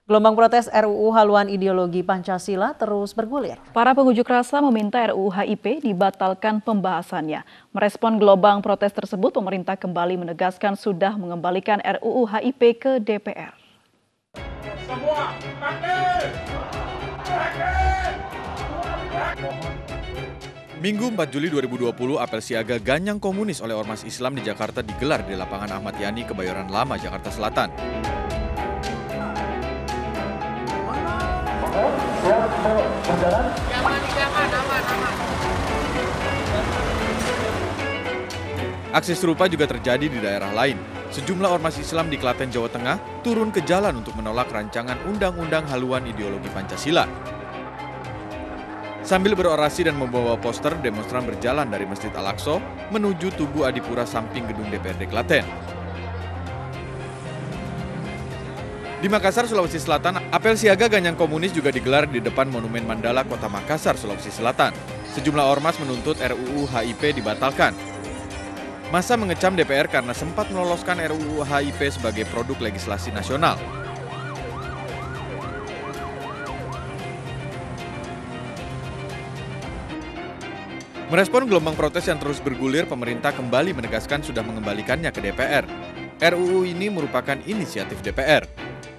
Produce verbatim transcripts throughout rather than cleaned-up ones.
Gelombang protes R U U haluan ideologi Pancasila terus bergulir. Para pengunjuk rasa meminta R U U H I P dibatalkan pembahasannya. Merespon gelombang protes tersebut, pemerintah kembali menegaskan sudah mengembalikan R U U H I P ke D P R. Semua Minggu empat Juli dua ribu dua puluh, apel siaga Ganyang Komunis oleh Ormas Islam di Jakarta digelar di lapangan Ahmad Yani, Kebayoran Lama, Jakarta Selatan. Aksi serupa juga terjadi di daerah lain. Sejumlah ormas Islam di Klaten, Jawa Tengah turun ke jalan untuk menolak rancangan Undang-Undang Haluan Ideologi Pancasila. Sambil berorasi dan membawa poster, demonstran berjalan dari Masjid Al-Aqsa menuju Tugu Adipura samping gedung D P R D Klaten. Di Makassar, Sulawesi Selatan, apel siaga Ganyang Komunis juga digelar di depan Monumen Mandala, Kota Makassar, Sulawesi Selatan. Sejumlah ormas menuntut R U U H I P dibatalkan. Massa mengecam D P R karena sempat meloloskan R U U H I P sebagai produk legislasi nasional. Merespon gelombang protes yang terus bergulir, pemerintah kembali menegaskan sudah mengembalikannya ke D P R. R U U ini merupakan inisiatif D P R.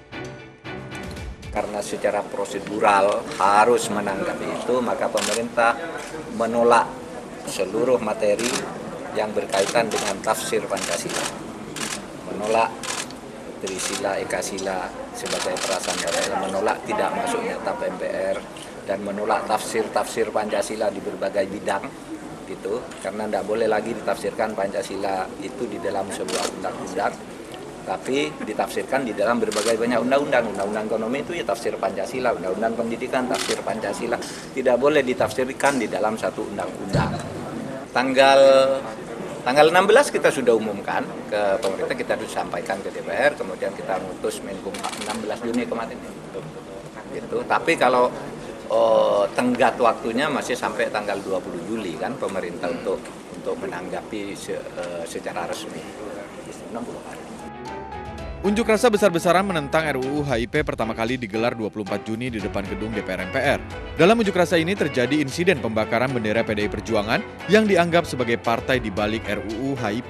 Karena secara prosedural harus menanggapi itu, maka pemerintah menolak seluruh materi yang berkaitan dengan tafsir Pancasila. Menolak Trisila, Ekasila sebagai prasangka, menolak tidak masuknya T A P M P R, dan menolak tafsir-tafsir Pancasila di berbagai bidang, gitu, karena tidak boleh lagi ditafsirkan Pancasila itu di dalam sebuah undang-undang, tapi ditafsirkan di dalam berbagai banyak undang-undang. Undang-undang ekonomi itu ya tafsir Pancasila, undang-undang pendidikan tafsir Pancasila, tidak boleh ditafsirkan di dalam satu undang-undang. Tanggal tanggal enam belas kita sudah umumkan ke pemerintah, kita sudah sampaikan ke D P R, kemudian kita ngutus Menkumham enam belas Juni kemarin. Gitu. Tapi kalau oh, tenggat waktunya masih sampai tanggal dua puluh Juli kan pemerintah untuk untuk menanggapi se, uh, secara resmi. enam puluh hari. Unjuk rasa besar-besaran menentang R U U H I P pertama kali digelar dua puluh empat Juni di depan gedung D P R M P R. Dalam unjuk rasa ini terjadi insiden pembakaran bendera P D I Perjuangan yang dianggap sebagai partai di balik R U U H I P.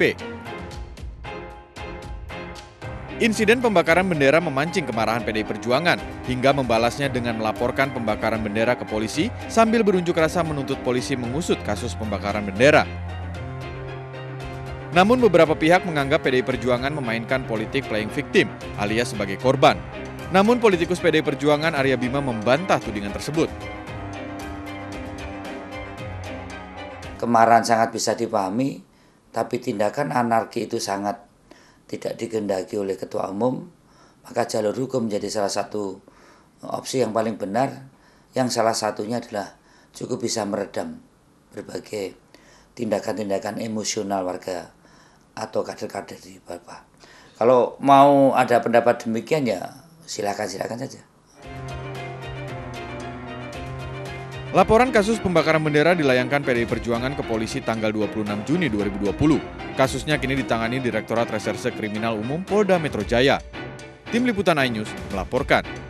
Insiden pembakaran bendera memancing kemarahan P D I Perjuangan hingga membalasnya dengan melaporkan pembakaran bendera ke polisi sambil berunjuk rasa menuntut polisi mengusut kasus pembakaran bendera. Namun beberapa pihak menganggap P D I Perjuangan memainkan politik playing victim alias sebagai korban. Namun politikus P D I Perjuangan Arya Bima membantah tudingan tersebut. Kemarahan sangat bisa dipahami, tapi tindakan anarki itu sangat tidak dikehendaki oleh Ketua Umum, maka jalur hukum menjadi salah satu opsi yang paling benar, yang salah satunya adalah cukup bisa meredam berbagai tindakan-tindakan emosional warga atau kader-kader di bawah. Kalau mau ada pendapat demikian ya silakan-silakan saja. Laporan kasus pembakaran bendera dilayangkan P D I Perjuangan ke polisi tanggal dua puluh enam Juni dua ribu dua puluh. Kasusnya kini ditangani Direktorat Reserse Kriminal Umum Polda Metro Jaya. Tim Liputan iNews melaporkan.